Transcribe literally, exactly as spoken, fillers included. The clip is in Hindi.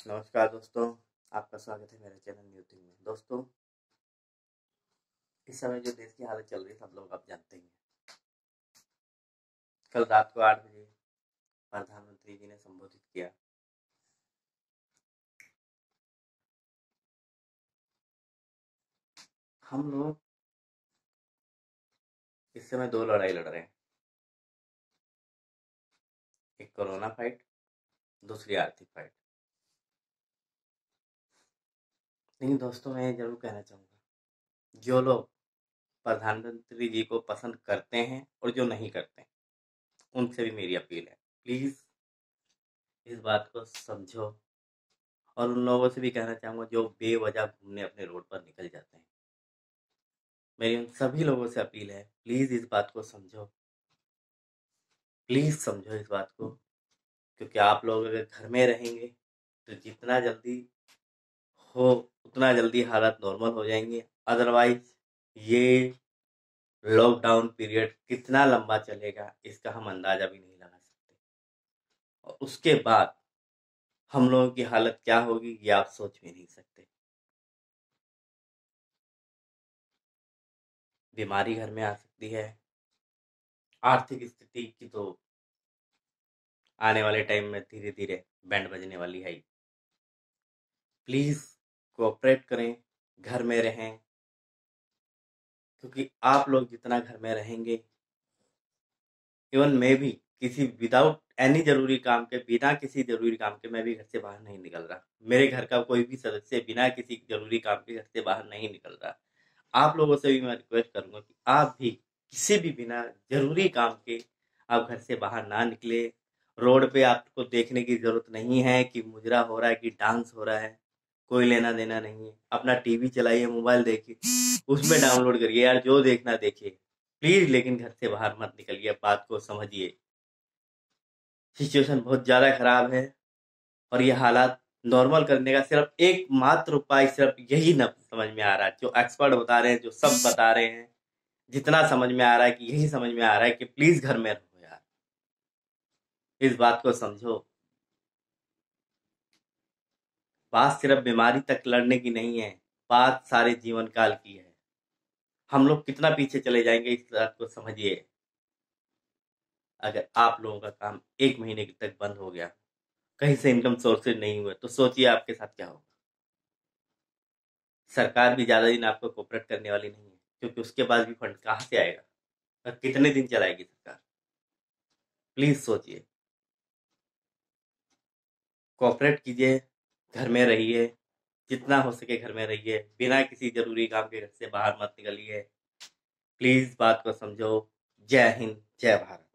नमस्कार दोस्तों, आपका स्वागत है मेरे चैनल न्यू थिंग में। दोस्तों, इस समय जो देश की हालत चल रही है सब लोग आप जानते ही हैं। कल रात को आठ बजे प्रधानमंत्री जी ने संबोधित किया। हम लोग इस समय दो लड़ाई लड़ रहे हैं, एक कोरोना फाइट, दूसरी आर्थिक फाइट। लेकिन दोस्तों, मैं जरूर कहना चाहूँगा, जो लोग प्रधानमंत्री जी को पसंद करते हैं और जो नहीं करते, उनसे भी मेरी अपील है, प्लीज़ इस बात को समझो। और उन लोगों से भी कहना चाहूँगा जो बेवजह घूमने अपने रोड पर निकल जाते हैं, मेरी उन सभी लोगों से अपील है, प्लीज़ इस बात को समझो, प्लीज़ समझो इस बात को। क्योंकि आप लोग अगर घर में रहेंगे तो जितना जल्दी हो उतना जल्दी हालात नॉर्मल हो जाएंगे। अदरवाइज ये लॉकडाउन पीरियड कितना लंबा चलेगा इसका हम अंदाजा भी नहीं लगा सकते, और उसके बाद हम लोगों की हालत क्या होगी ये आप सोच भी नहीं सकते। बीमारी घर में आ सकती है, आर्थिक स्थिति की तो आने वाले टाइम में धीरे धीरे बैंड बजने वाली है ही। प्लीज़ कोऑपरेट करें, घर में रहें, क्योंकि आप लोग जितना घर में रहेंगे, इवन मैं भी किसी विदाउट एनी जरूरी काम के, बिना किसी जरूरी काम के मैं भी घर से बाहर नहीं निकल रहा। मेरे घर का कोई भी सदस्य बिना किसी जरूरी काम के घर से बाहर नहीं निकल रहा। आप लोगों से भी मैं रिक्वेस्ट करूंगा कि आप भी किसी भी बिना जरूरी काम के आप घर से बाहर ना निकले। रोड पे आपको देखने की जरूरत नहीं है कि मुजरा हो रहा है कि डांस हो रहा है, कोई लेना देना नहीं है। अपना टीवी चलाइए, मोबाइल देखिए, उसमें डाउनलोड करिए यार, जो देखना देखिए प्लीज, लेकिन घर से बाहर मत निकलिए। बात को समझिए, सिचुएशन बहुत ज्यादा खराब है और ये हालात नॉर्मल करने का सिर्फ एकमात्र उपाय सिर्फ यही न समझ में आ रहा है, जो एक्सपर्ट बता रहे हैं, जो सब बता रहे हैं, जितना समझ में आ रहा है कि यही समझ में आ रहा है कि प्लीज घर में रहो यार। इस बात को समझो, बात सिर्फ बीमारी तक लड़ने की नहीं है, बात सारे जीवन काल की है। हम लोग कितना पीछे चले जाएंगे इस बात को समझिए। अगर आप लोगों का काम एक महीने तक बंद हो गया, कहीं से इनकम सोर्सेज नहीं हुए, तो सोचिए आपके साथ क्या होगा। सरकार भी ज्यादा दिन आपको कोऑपरेट करने वाली नहीं है, क्योंकि उसके पास भी फंड कहाँ से आएगा और कितने दिन चलाएगी सरकार। प्लीज सोचिए, कोऑपरेट कीजिए, घर में रहिए, जितना हो सके घर में रहिए, बिना किसी जरूरी काम के घर से बाहर मत निकलिए। प्लीज बात को समझो। जय हिंद, जय भारत।